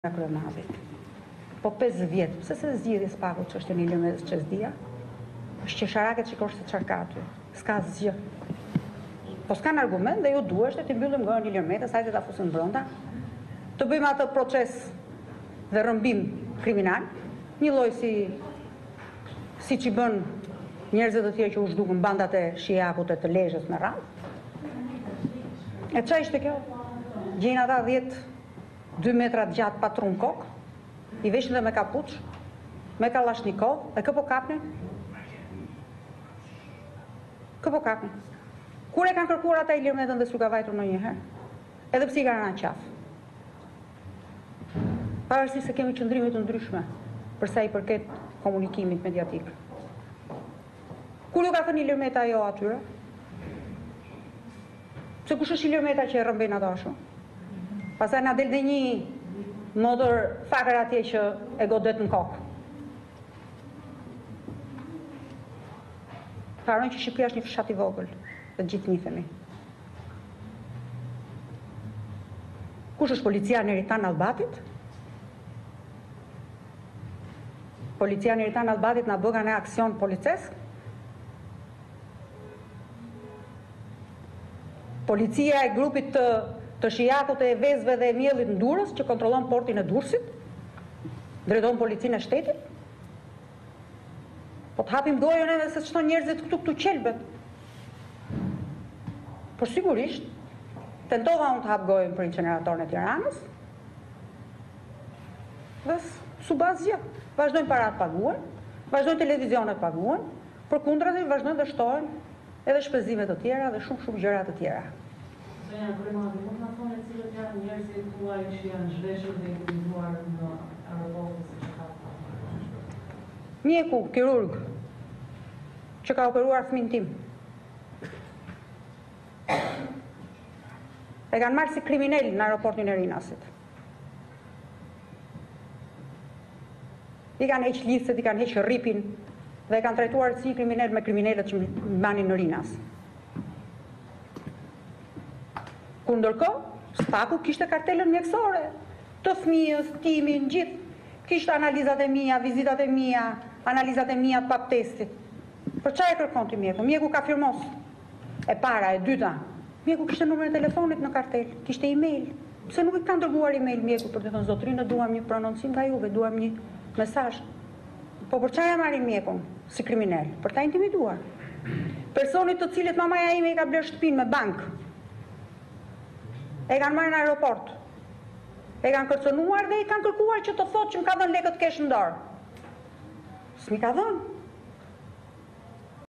Krenavit. Po 5 vjet, pse se zgjidhi spaku që është 1 kilometër që zdia? Është qesharake që koshtë të qarka aty. S'ka zgjë. Po s'kan argument dhe ju duhet të mbyllim nga 1 kilometër, sajtë ta fusin brenda, të bëjmë atë proces dhe rrëmbim kriminal, një lloj si që bën njerëzit të tjerë që u zhdukën bandat e Shijakut e të Lezhës me radhë. E ç'a ishte kjo? Gjejnë ata 2 metra gjatë patrun kokë, i veshin dhe me kapuç, me kalashnikov, e kë po kapnin? Kë po kapnin? Kur e kanë kërkuar ata Ilirmetën dhe s'u ka vajtur ndonjëherë? Edhe pse i kanë rënë qafë. Pavarësisht se kemi qëndrime të ndryshme për sa i përket komunikimit mediatik. Kur ju ka thënë Ilirmeta jo atyre? Se kush është Ilirmeta që e rrëmben ata ashtu? Pastaj na del dhe një motor fakër atje që e godet në kokë. Harojnë që Shqipëria është një fshat i vogël, dhe gjithë njihemi. Kush është policia në Eritan Allbatit? Policia në Eritan Allbatit na bëga në aksion policesk? Policia e grupit të Shijakut e vezëve dhe e miellit në Durrës që kontrollon portin e Durrësit, drejton policinë e shtetit. Po të hapim gojën edhe se çto njerëzit këtu qelbet. Por sigurisht, tentova unë të hap gojën për inceneratorin e Tiranës. Dhe s'u bë asgjë. Vazhdojnë parat paguar, vazhdojnë televizionet paguar, përkundrazi vazhdojnë dhe shtohen edhe shpenzimet të tjera dhe shumë gjëra të tjera. Sonja Kremati, mund të na thoni cilët janë njerëzit tuaj që janë zhveshur dhe inkriminuar në aeroportin siç ka thënë? Mjeku, kirurg, që ka operuar fëmin tim. E kanë marrë si kriminal në aeroportin e Rinasit. I kanë heq listet, i kanë heq rripin dhe e kanë trajtuar si kriminal me kriminalet që mbanin në Rinas. Kur ndërkohë, spaku kishte kartelën mjekësore, të fëmijës, timin, gjithë. Kishte analizat e mia, vizitat e mia, analizat e mia të pap testit. Për çfarë e kërkon ti mjeku? Mjeku ka firmos. E para, e dyta. Mjeku kishte numrin e telefonit në kartel, kishte email. Pse nuk i kanë dërguar email mjeku për të thënë zotrinë, duam një prononcim nga juve, duam një mesazh. Po për çfarë marrin mjekun si kriminal? Për ta intimiduar. Personit të cilit mamaja ime i ka bler shtëpinë me bank. E kanë marrë në aeroport. E kanë kërcënuar dhe i kanë kërkuar që të thotë që më ka dhënë lekët kesh në dorë. S'mi ka dhënë.